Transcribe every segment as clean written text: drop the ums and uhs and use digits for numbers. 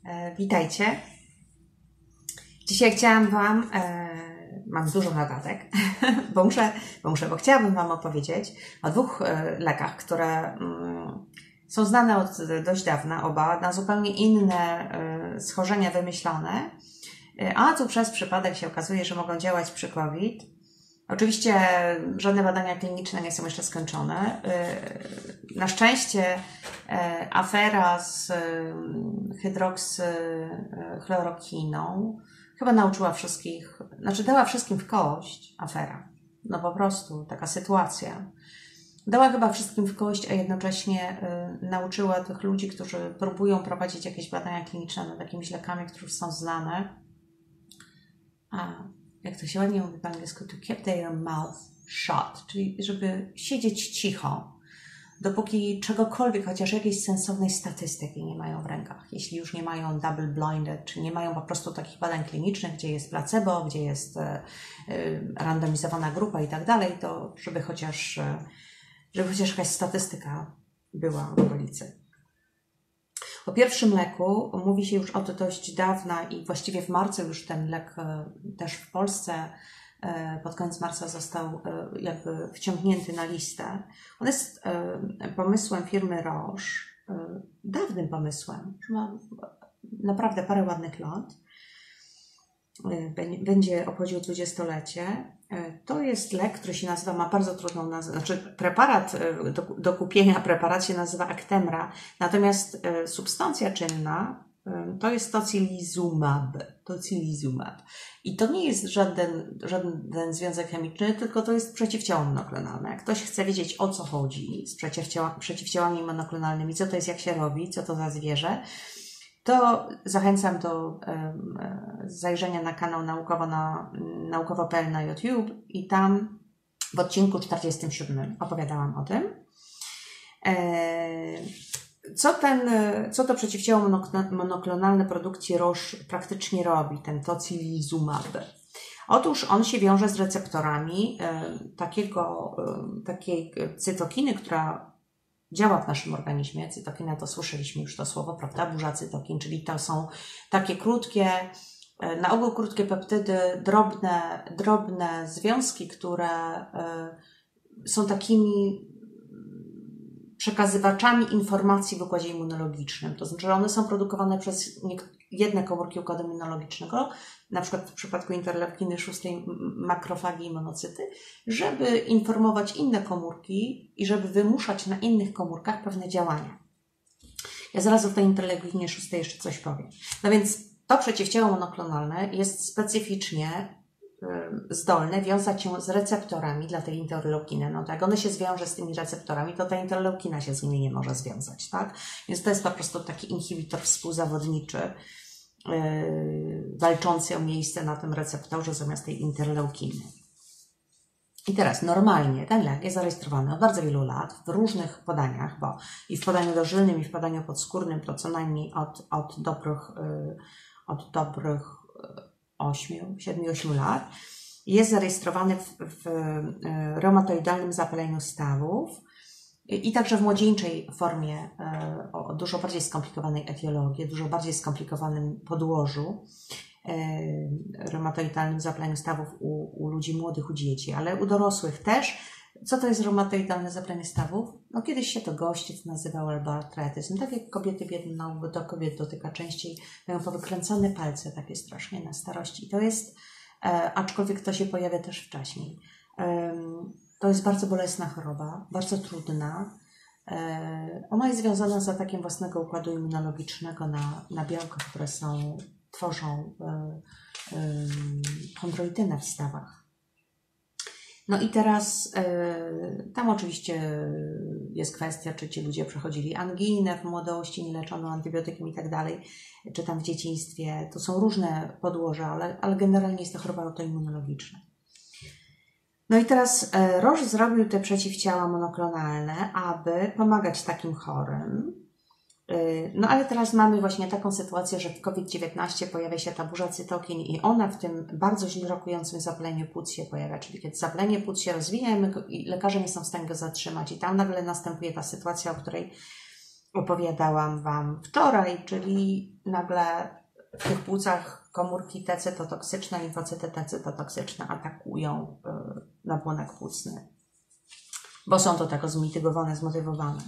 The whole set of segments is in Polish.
Witajcie. Dzisiaj chciałam Wam, mam dużo notatek, bo chciałabym Wam opowiedzieć o dwóch lekach, które są znane od dość dawna, oba na zupełnie inne schorzenia wymyślone, a tu przez przypadek się okazuje, że mogą działać przy COVID. Oczywiście żadne badania kliniczne nie są jeszcze skończone. Na szczęście afera z hydroksychlorokiną chyba nauczyła wszystkich, dała wszystkim w kość afera. No po prostu taka sytuacja. Dała chyba wszystkim w kość, a jednocześnie nauczyła tych ludzi, którzy próbują prowadzić jakieś badania kliniczne nad jakimiś lekami, które już są znane. Jak to się ładnie mówi po angielsku, to keep their mouth shut, czyli żeby siedzieć cicho, dopóki czegokolwiek, chociaż jakiejś sensownej statystyki nie mają w rękach. Jeśli już nie mają double blinded, czy nie mają po prostu takich badań klinicznych, gdzie jest placebo, gdzie jest randomizowana grupa i tak dalej, to żeby chociaż jakaś statystyka była w okolicy. O pierwszym leku mówi się już od dość dawna i właściwie w marcu już ten lek też w Polsce pod koniec marca został jakby wciągnięty na listę. On jest pomysłem firmy Roche, dawnym pomysłem, że ma naprawdę parę ładnych lat. Będzie obchodził 20-lecie. To jest lek, który się nazywa, ma bardzo trudną nazwę, preparat do kupienia, preparat się nazywa Actemra, natomiast substancja czynna to jest tocilizumab. I to nie jest żaden związek chemiczny, tylko to jest przeciwciało monoklonalne. Jak ktoś chce wiedzieć, o co chodzi z przeciwciałami monoklonalnymi, co to jest, jak się robi, co to za zwierzę, to zachęcam do zajrzenia na kanał naukowo.pl na YouTube i tam w odcinku 47 opowiadałam o tym. Co to przeciwciało monoklonalne produkcji Roche praktycznie robi, ten tocilizumab? Otóż on się wiąże z receptorami takiej cytokiny, która działa w naszym organizmie. Cytokina to słyszeliśmy już to słowo, prawda? Burza cytokin, czyli to są takie krótkie, na ogół krótkie peptydy, drobne związki, które są takimi przekazywaczami informacji w układzie immunologicznym. To znaczy, że one są produkowane przez jedne komórki układu immunologicznego, na przykład w przypadku interleukiny 6 makrofagi i monocyty, żeby informować inne komórki i żeby wymuszać na innych komórkach pewne działania. Ja zaraz o tej interleukinie 6 jeszcze coś powiem. No więc to przeciwciało monoklonalne jest specyficznie zdolne wiązać się z receptorami dla tej interleukiny. No to jak one się zwiąże z tymi receptorami, to ta interleukina się z nimi nie może związać, tak? Więc to jest po prostu taki inhibitor współzawodniczy, walczący o miejsce na tym receptorze zamiast tej interleukiny. I teraz normalnie ten lek jest zarejestrowany od bardzo wielu lat w różnych podaniach, bo i w podaniu dożylnym, i w podaniu podskórnym to co najmniej od dobrych 7-8 lat. Jest zarejestrowany w reumatoidalnym zapaleniu stawów i także w młodzieńczej formie o dużo bardziej skomplikowanej etiologii, dużo bardziej skomplikowanym podłożu, reumatoidalnym zapaleniu stawów u ludzi młodych, u dzieci, ale u dorosłych też. Co to jest reumatoidalne zapalenie stawów? No kiedyś się to gościec nazywał albo artretyzm. Tak jak kobiety biedne, bo to kobiet dotyka częściej, mają powykręcone palce takie strasznie na starości. To jest, aczkolwiek to się pojawia też wcześniej. To jest bardzo bolesna choroba, bardzo trudna. Ona jest związana z atakiem własnego układu immunologicznego na białka, które tworzą chondroitynę w stawach. No i teraz tam oczywiście jest kwestia, czy ci ludzie przechodzili anginę w młodości, nie leczono antybiotykiem i tak dalej, czy tam w dzieciństwie. To są różne podłoża, ale generalnie jest to choroba autoimmunologiczna. No i teraz Roche zrobił te przeciwciała monoklonalne, aby pomagać takim chorym. No ale teraz mamy właśnie taką sytuację, że w COVID-19 pojawia się ta burza cytokin i ona w tym bardzo źle rokującym zapaleniu płuc się pojawia. Czyli kiedy zapalenie płuc się rozwija i lekarze nie są w stanie go zatrzymać i tam nagle następuje ta sytuacja, o której opowiadałam Wam wczoraj, czyli nagle w tych płucach komórki T cytotoksyczne, limfocyty T cytotoksyczne atakują nabłonek płucny, bo są do tego zmitygowane, zmotywowane.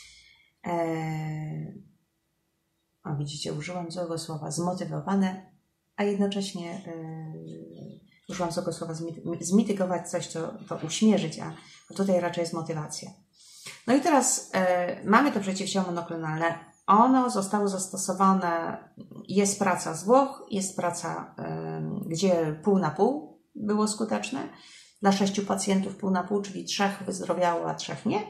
O, widzicie, użyłam złego słowa, zmotywowane, a jednocześnie użyłam złego słowa zmitygować coś, to uśmierzyć, a tutaj raczej jest motywacja. No i teraz mamy to przeciwciało monoklonalne. Ono zostało zastosowane, jest praca z Włoch, jest praca, gdzie pół na pół było skuteczne. Dla 6 pacjentów pół na pół, czyli 3 wyzdrowiało, a 3 nie.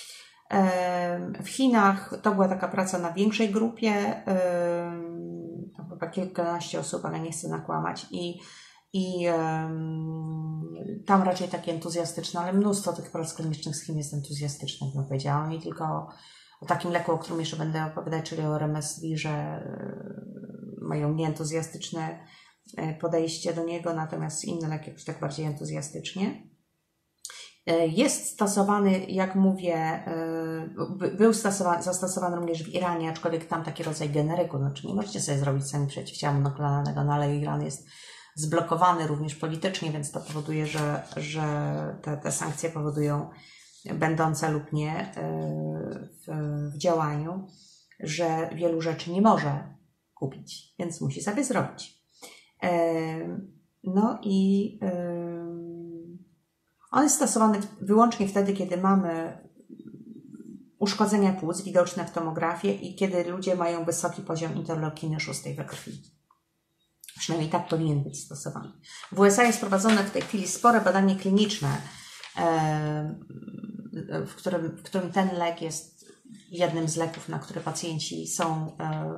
W Chinach to była taka praca na większej grupie, to chyba kilkanaście osób, ale nie chcę nakłamać. I tam raczej takie entuzjastyczne, ale mnóstwo tych prac klinicznych z Chin jest entuzjastycznych, jak powiedziałam. I tylko o takim leku, o którym jeszcze będę opowiadać, czyli o Remesvirze, mają nieentuzjastyczne podejście do niego, natomiast inne leki jakoś tak bardziej entuzjastycznie. Jest stosowany, jak mówię, był zastosowany również w Iranie, aczkolwiek tam taki rodzaj generyku, znaczy nie możecie sobie zrobić sami przeciwciała monoklonalnego, no ale Iran jest zblokowany również politycznie, więc to powoduje, że te sankcje powodują, będące lub nie w działaniu, że wielu rzeczy nie może kupić, więc musi sobie zrobić. No i on jest stosowany wyłącznie wtedy, kiedy mamy uszkodzenia płuc widoczne w tomografii i kiedy ludzie mają wysoki poziom interleukiny 6 we krwi. Przynajmniej tak powinien być stosowany. W USA jest prowadzone w tej chwili spore badanie kliniczne, w którym ten lek jest jednym z leków, na które pacjenci są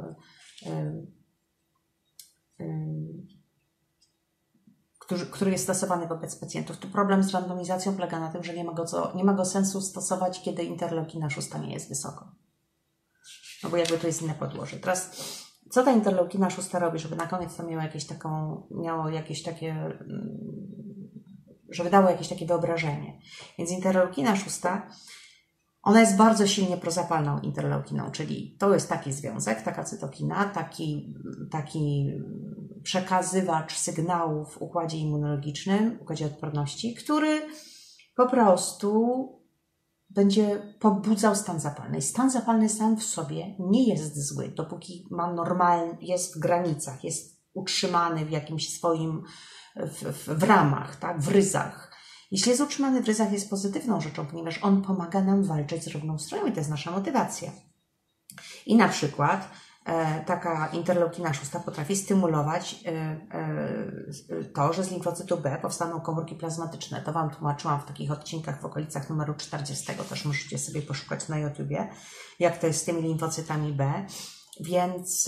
który jest stosowany wobec pacjentów. Tu problem z randomizacją polega na tym, że nie ma go sensu stosować, kiedy interleukina 6 nie jest wysoko. No bo jakby to jest inne podłoże. Teraz, co ta interleukina 6 robi, żeby na koniec to miało jakieś takie, żeby dało jakieś takie wyobrażenie. Więc interleukina 6, ona jest bardzo silnie prozapalną interleukiną, czyli to jest taki związek, taka cytokina, taki przekazywacz sygnałów w układzie immunologicznym, w układzie odporności, który po prostu będzie pobudzał stan zapalny. I stan zapalny sam w sobie nie jest zły, dopóki jest w granicach, jest utrzymany w jakimś swoim, w ramach, tak, w ryzach. Jeśli jest utrzymany w ryzach, jest pozytywną rzeczą, ponieważ on pomaga nam walczyć z równą stroną i to jest nasza motywacja. I na przykład taka interleukina 6 potrafi stymulować to, że z limfocytu B powstaną komórki plazmatyczne. To Wam tłumaczyłam w takich odcinkach w okolicach numeru 40, też możecie sobie poszukać na YouTubie, jak to jest z tymi limfocytami B. Więc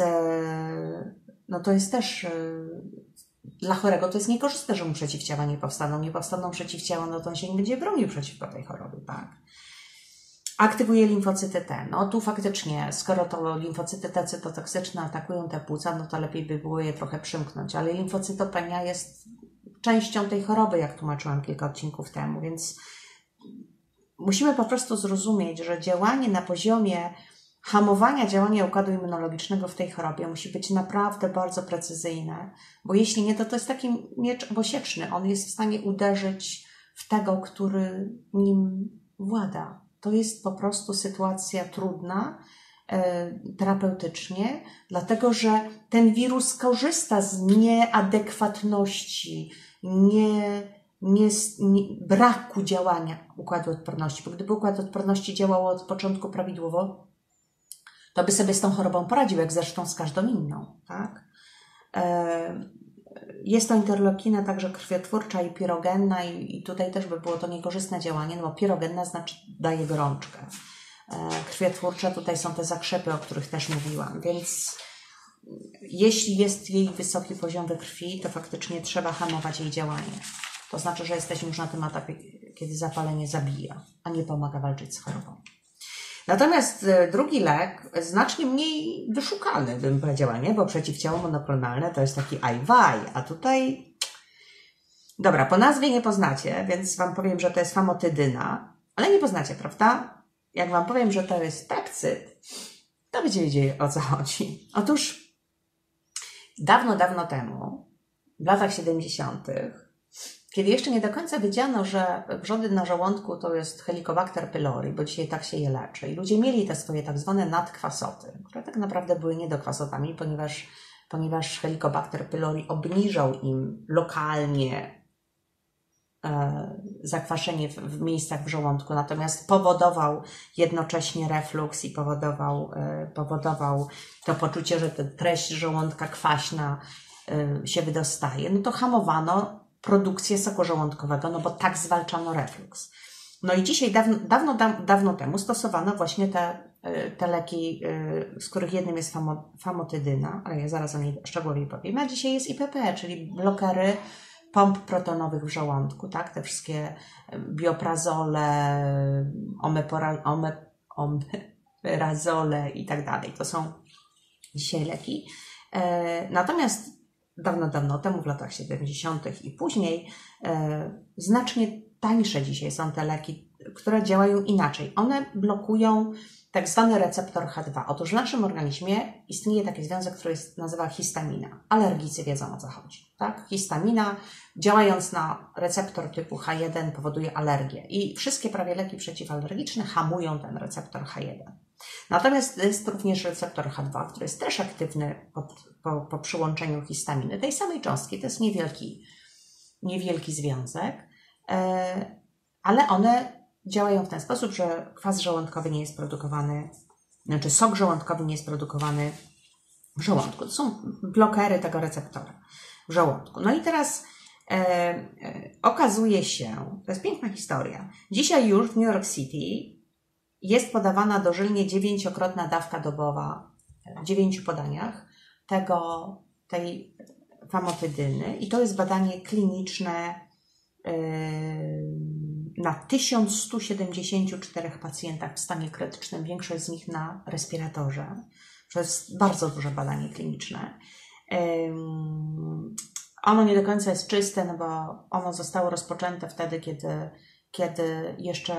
no to jest też dla chorego to jest niekorzystne, że mu przeciwciała nie powstaną. Nie powstaną przeciwciała, no to on się nie będzie bronił przeciwko tej chorobie, tak? Aktywuje limfocyty T. No tu faktycznie, skoro to limfocyty T cytotoksyczne atakują te płuca, no to lepiej by było je trochę przymknąć. Ale limfocytopenia jest częścią tej choroby, jak tłumaczyłam kilka odcinków temu, więc musimy po prostu zrozumieć, że działanie na poziomie hamowania działania układu immunologicznego w tej chorobie musi być naprawdę bardzo precyzyjne, bo jeśli nie, to jest taki miecz obosieczny. On jest w stanie uderzyć w tego, który nim włada. To jest po prostu sytuacja trudna terapeutycznie, dlatego że ten wirus korzysta z nieadekwatności, braku działania układu odporności. Bo gdyby układ odporności działał od początku prawidłowo, to by sobie z tą chorobą poradził, jak zresztą z każdą inną. Tak? Jest to interleukina także krwiotwórcza i pirogenna i tutaj też by było to niekorzystne działanie, no bo pirogenna znaczy daje gorączkę. Krwiotwórcza tutaj są te zakrzepy, o których też mówiłam, więc jeśli jest jej wysoki poziom we krwi, to faktycznie trzeba hamować jej działanie. To znaczy, że jesteśmy już na tym etapie, kiedy zapalenie zabija, a nie pomaga walczyć z chorobą. Natomiast drugi lek, znacznie mniej wyszukany, bym powiedziała, nie? Bo przeciwciało monoklonalne to jest taki ajwaj, a tutaj... Dobra, po nazwie nie poznacie, więc Wam powiem, że to jest famotydyna, ale nie poznacie, prawda? Jak Wam powiem, że to jest pepcyd, to będziecie wiedzieli, o co chodzi. Otóż dawno, dawno temu, w latach 70., kiedy jeszcze nie do końca wiedziano, że wrzody na żołądku to jest Helicobacter pylori, bo dzisiaj tak się je leczy. I ludzie mieli te swoje tak zwane nadkwasoty, które tak naprawdę były niedokwasotami, ponieważ Helicobacter pylori obniżał im lokalnie zakwaszenie w miejscach w żołądku, natomiast powodował jednocześnie refluks i powodował to poczucie, że ta treść żołądka kwaśna się wydostaje. No to hamowano produkcję soku żołądkowego, no bo tak zwalczano refluks. No i dzisiaj, dawno temu stosowano właśnie te leki, z których jednym jest famotydyna, ale ja zaraz o niej szczegółowiej powiem, a dzisiaj jest IPP, czyli blokery pomp protonowych w żołądku, tak? Te wszystkie bioprazole, omeperazole i tak dalej. To są dzisiaj leki. Natomiast dawno temu, w latach 70. i później, znacznie tańsze dzisiaj są te leki, które działają inaczej. One blokują tak zwany receptor H2. Otóż w naszym organizmie istnieje taki związek, który nazywa histamina. Alergicy wiedzą, o co chodzi. Tak? Histamina, działając na receptor typu H1, powoduje alergię. I wszystkie prawie leki przeciwalergiczne hamują ten receptor H1. Natomiast jest również receptor H2, który jest też aktywny po przyłączeniu histaminy. Tej samej cząstki, to jest niewielki związek, ale one działają w ten sposób, że kwas żołądkowy nie jest produkowany, znaczy sok żołądkowy nie jest produkowany w żołądku. To są blokery tego receptora w żołądku. No i teraz okazuje się, to jest piękna historia, dzisiaj już w New York City jest podawana dożylnie 9-krotna dawka dobowa w 9 podaniach tej famotydyny i to jest badanie kliniczne na 1174 pacjentach w stanie krytycznym, większość z nich na respiratorze. To jest bardzo duże badanie kliniczne. Ono nie do końca jest czyste, no bo ono zostało rozpoczęte wtedy, kiedy jeszcze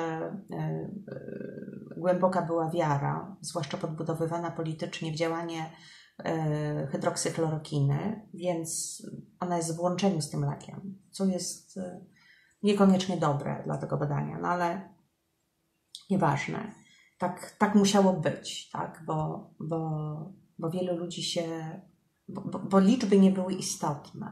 głęboka była wiara, zwłaszcza podbudowywana politycznie w działanie hydroksykloropiny, więc ona jest w łączeniu z tym lekiem, co jest niekoniecznie dobre dla tego badania, no ale nieważne. Tak musiało być, tak? Bo wielu ludzi się... Bo liczby nie były istotne.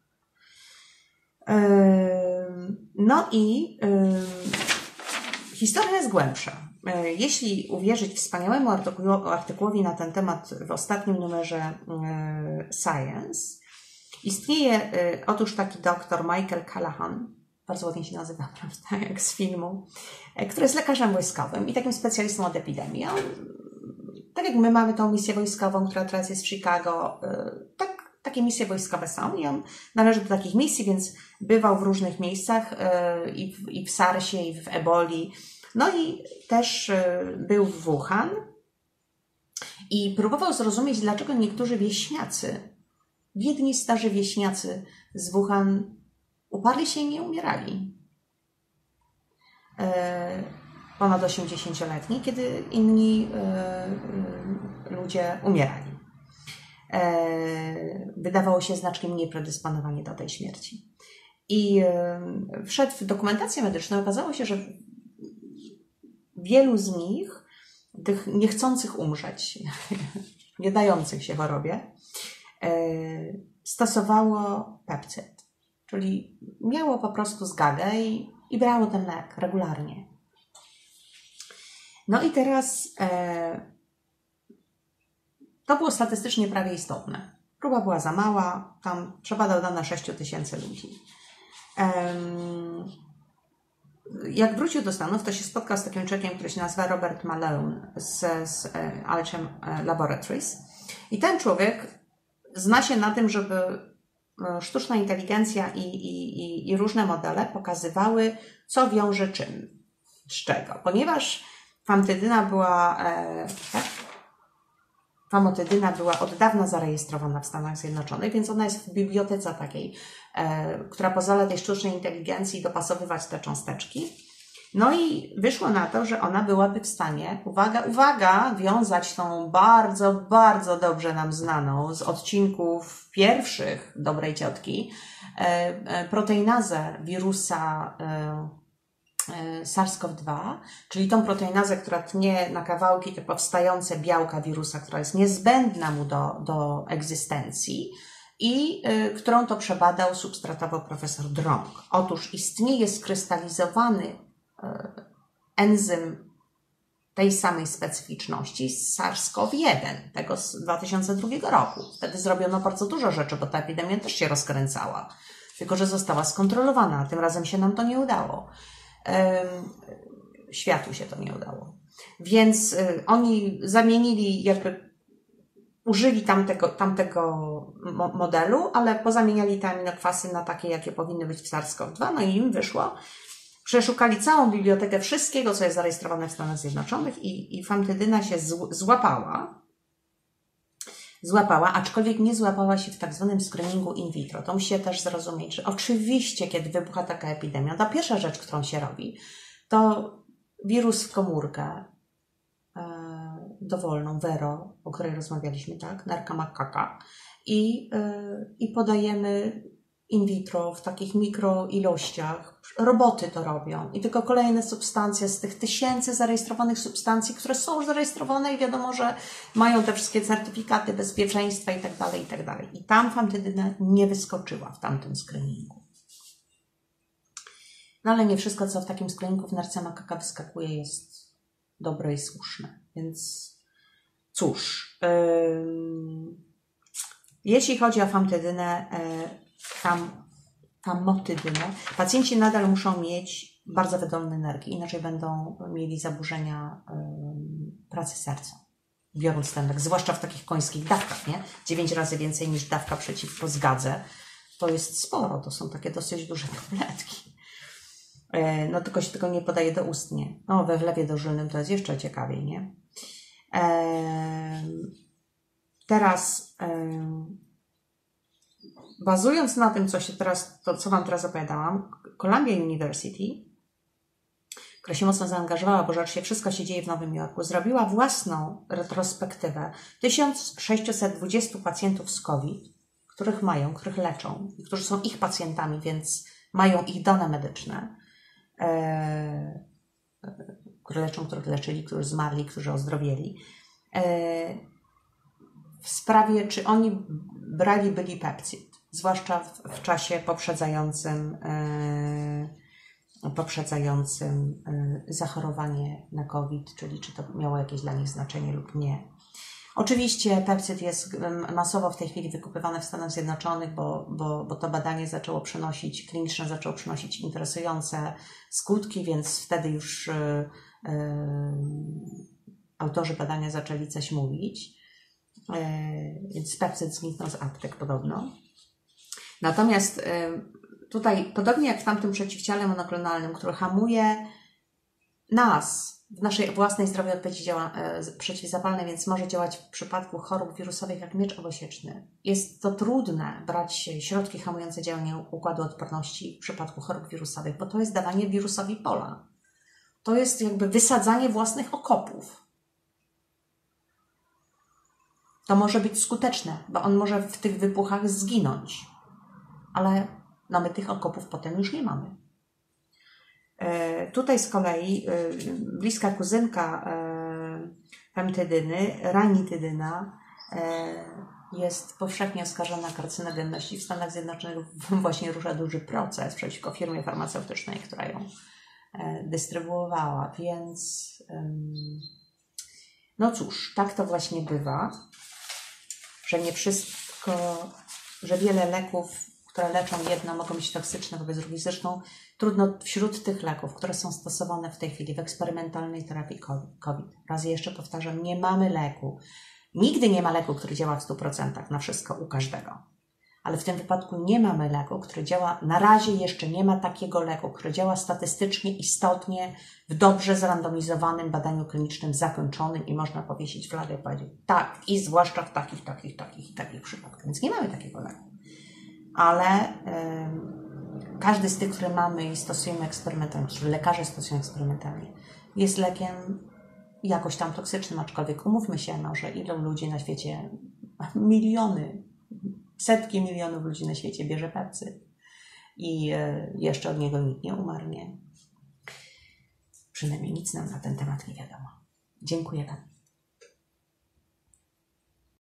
No i historia jest głębsza. Jeśli uwierzyć wspaniałemu artykułowi na ten temat w ostatnim numerze Science, istnieje otóż taki doktor Michael Callahan, bardzo ładnie się nazywa, prawda, jak z filmu, który jest lekarzem wojskowym i takim specjalistą od epidemii. On, tak jak my mamy tą misję wojskową, która teraz jest w Chicago, takie misje wojskowe są i on należy do takich misji, więc bywał w różnych miejscach i w SARS-ie, i w Eboli. No i też był w Wuhan i próbował zrozumieć, dlaczego niektórzy wieśniacy, biedni, starzy wieśniacy z Wuhan uparli się i nie umierali. Ponad 80-letni, kiedy inni ludzie umierali. Wydawało się znacznie mniej predysponowani do tej śmierci. I wszedł w dokumentację medyczną. Okazało się, że wielu z nich, tych niechcących umrzeć, nie dających się chorobie, stosowało pepcyd. Czyli miało po prostu zgagę i brało ten lek regularnie. No i teraz to było statystycznie prawie istotne. Próba była za mała, tam przebadał dane 6 000 ludzi. Jak wrócił do Stanów, to się spotkał z takim człowiekiem, który się nazywa Robert Malone z Alchem Laboratories. I ten człowiek zna się na tym, żeby sztuczna inteligencja i różne modele pokazywały, co wiąże czym, z czego. Ponieważ famotydyna była od dawna zarejestrowana w Stanach Zjednoczonych, więc ona jest w bibliotece takiej, która pozwala tej sztucznej inteligencji dopasowywać te cząsteczki. No i wyszło na to, że ona byłaby w stanie, uwaga, uwaga, wiązać tą bardzo, bardzo dobrze nam znaną z odcinków pierwszych Dobrej Ciotki proteinazę wirusa SARS-CoV-2, czyli tą proteinazę, która tnie na kawałki te powstające białka wirusa, która jest niezbędna mu do egzystencji i którą to przebadał substratowo profesor Drąg. Otóż istnieje skrystalizowany enzym tej samej specyficzności z SARS-CoV-1, tego z 2002 roku. Wtedy zrobiono bardzo dużo rzeczy, bo ta epidemia też się rozkręcała, tylko że została skontrolowana, a tym razem się nam to nie udało. Światu się to nie udało. Więc oni zamienili, użyli tamtego modelu, ale pozamieniali te aminokwasy na takie, jakie powinny być w SARS-CoV-2, no i im wyszło. Przeszukali całą bibliotekę wszystkiego, co jest zarejestrowane w Stanach Zjednoczonych i famtydyna się złapała, aczkolwiek nie złapała się w tak zwanym screeningu in vitro. To musi się też zrozumieć, że oczywiście, kiedy wybucha taka epidemia, to pierwsza rzecz, którą się robi, to wirus w komórkę dowolną, Vero, o której rozmawialiśmy, tak, nerka makaka, i podajemy in vitro w takich mikroilościach. Roboty to robią i tylko kolejne substancje z tych tysięcy zarejestrowanych substancji, które są już zarejestrowane i wiadomo, że mają te wszystkie certyfikaty bezpieczeństwa i tak dalej, i tak dalej. I tam famtydyna nie wyskoczyła w tamtym screeningu. No ale nie wszystko, co w takim screeningu w nerce makaka wyskakuje, jest dobre i słuszne. Więc cóż, jeśli chodzi o famtydynę, famotydynę, pacjenci nadal muszą mieć bardzo wydolne nerki, inaczej będą mieli zaburzenia pracy serca, biorąc ten lek, zwłaszcza w takich końskich dawkach, nie? 9 razy więcej niż dawka przeciwko zgadze. To jest sporo, to są takie dosyć duże tabletki. No tylko się tego nie podaje doustnie. No we wlewie dożylnym to jest jeszcze ciekawiej, nie? Teraz bazując na tym, co Wam teraz opowiadałam, Columbia University, która się mocno zaangażowała, bo rzecz wszystko się dzieje w Nowym Jorku, zrobiła własną retrospektywę 1620 pacjentów z COVID, których leczą i którzy są ich pacjentami, więc mają ich dane medyczne, które leczą, których leczyli, którzy zmarli, którzy ozdrowieli, w sprawie, czy oni byli pepcid, zwłaszcza w czasie poprzedzającym zachorowanie na COVID, czyli czy to miało jakieś dla nich znaczenie lub nie. Oczywiście pepcid jest masowo w tej chwili wykupywany w Stanach Zjednoczonych, bo to badanie kliniczne zaczęło przynosić interesujące skutki, więc wtedy już autorzy badania zaczęli coś mówić. Więc pepcid zniknął z aptek podobno. Natomiast tutaj, podobnie jak w tamtym przeciwciale monoklonalnym, który hamuje nas w naszej własnej zdrowej odpowiedzi przeciwzapalnej, więc może działać w przypadku chorób wirusowych jak miecz obosieczny. Jest to trudne brać środki hamujące działanie układu odporności w przypadku chorób wirusowych, bo to jest dawanie wirusowi pola. To jest jakby wysadzanie własnych okopów. To może być skuteczne, bo on może w tych wybuchach zginąć. Ale my tych okopów potem już nie mamy. Tutaj z kolei bliska kuzynka famtydyny, ranitydyna, jest powszechnie oskarżona o karcynogenność i w Stanach Zjednoczonych właśnie rusza duży proces przeciwko firmie farmaceutycznej, która ją dystrybuowała. Więc no cóż, tak to właśnie bywa, że nie wszystko, że wiele leków, które leczą jedno, mogą być toksyczne wobec drugich. Zresztą trudno wśród tych leków, które są stosowane w tej chwili w eksperymentalnej terapii COVID. Raz jeszcze powtarzam, nie mamy leku. Nigdy nie ma leku, który działa w 100% na wszystko u każdego. Ale w tym wypadku nie mamy leku, który działa, na razie jeszcze nie ma takiego leku, który działa statystycznie istotnie w dobrze zrandomizowanym badaniu klinicznym zakończonym i można powiesić flagę i powiedzieć tak, i zwłaszcza w takich przypadkach. Więc nie mamy takiego leku. Ale każdy z tych, które mamy i stosujemy eksperymentalnie, czy lekarze stosują eksperymentalnie, jest lekiem jakoś tam toksycznym, aczkolwiek umówmy się, no, że ilu ludzi na świecie, miliony, setki milionów ludzi na świecie bierze Pepsy i jeszcze od niego nikt nie umarł, nie? Przynajmniej nic nam na ten temat nie wiadomo. Dziękuję Wam.